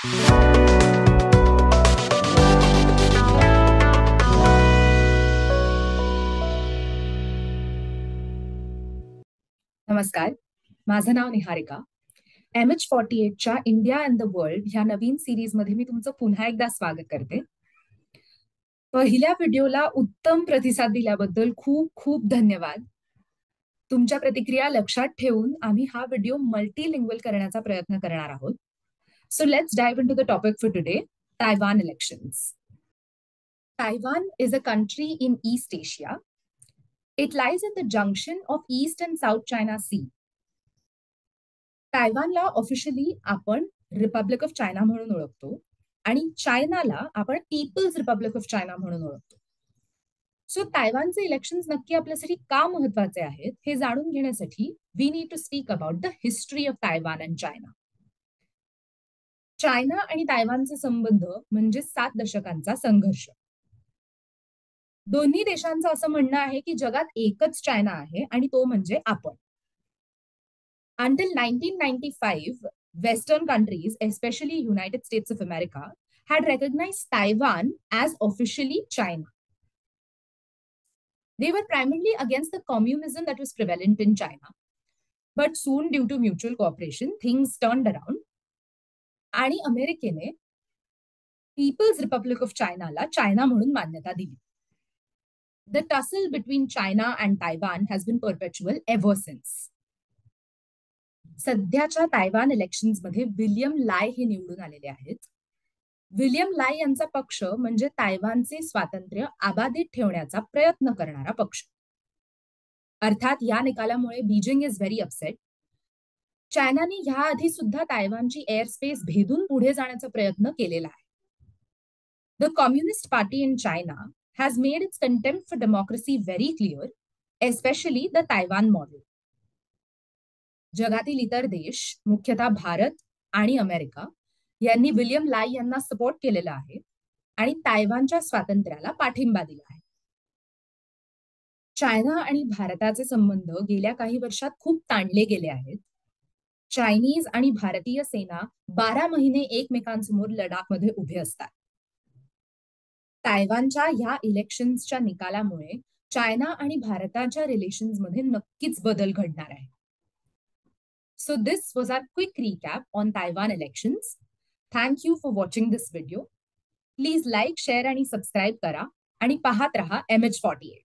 नमस्कार, माझं नाव निहारिका. MH48च्या इंडिया अँड द वर्ल्ड ह्या नवीन सिरीजमध्ये मी तुमचं पुन्हा एकदा स्वागत करते. पहिल्या व्हिडिओला उत्तम प्रतिसाद दिल्याबद्दल खूप खूप धन्यवाद. तुमच्या प्रतिक्रिया लक्षात ठेवून आम्ही हा व्हिडिओ मल्टीलिंग्वल करण्याचा प्रयत्न करणार आहोत. So let's dive into the topic for today, Taiwan elections. Taiwan is a country in East Asia. It lies at the junction of East and South China Sea. तायवानला ऑफिशियली आपण republic of China म्हणून ओळखतो आणि चायनाला आपण people's republic of China म्हणून ओळखतो. So तायवानचे elections नक्की आपल्यासाठी का महत्वाचे आहेत हे जाणून घेण्यासाठी we need to speak about the history of Taiwan and China. China आणि तायवानचे संबंध म्हणजे 7 दशकांचा संघर्ष. दोन्ही देशांचं असं म्हणणं आहे की जगात एकच चायना आहे आणि तो म्हणजे आपण. Until 1995, Western countries, especially United States of America, had recognized Taiwan as officially China. They were primarily against the communism that was prevalent in China. But soon, due to mutual cooperation, things turned around. आणि अमेरिकेने people's republic of चायनाला China म्हणून मान्यता दिली. The tussle between China and Taiwan has been perpetual ever since. सध्याच्या Taiwan इलेक्शन्समध्ये William Lai हे निवडून आलेले आहेत. विल्यम लाय यांचा पक्ष म्हणजे तायवानचे स्वातंत्र्य अबाधित ठेवण्याचा प्रयत्न करणारा पक्ष. अर्थात या निकालामुळे बीजिंग इज व्हेरी अपसेट. चायनाने ह्याआधी सुद्धा तायवानची एअर स्पेस भेदून पुढे जाण्याचा प्रयत्न केलेला आहे. The communist party in China has made its contempt for democracy very clear, especially the Taiwan model. जगातील इतर देश, मुख्यतः भारत आणि अमेरिका यांनी विल्यम लाय यांना सपोर्ट केलेला आहे आणि तायवानच्या स्वातंत्र्याला पाठिंबा दिला आहे. चायना आणि भारताचे संबंध गेल्या काही वर्षात खूप ताणले गेले आहेत. चायनीज आणि भारतीय सेना 12 महिने एकमेकांसमोर लडाखमध्ये उभे असतात. तायवानच्या ह्या इलेक्शन्सच्या निकालामुळे चायना आणि भारताच्या रिलेशन्समध्ये नक्कीच बदल घडणार आहे. So this was our quick recap on Taiwan elections. Thank you for watching this video. Please like, share आणि सबस्क्राईब करा आणि पाहत रहा MH48.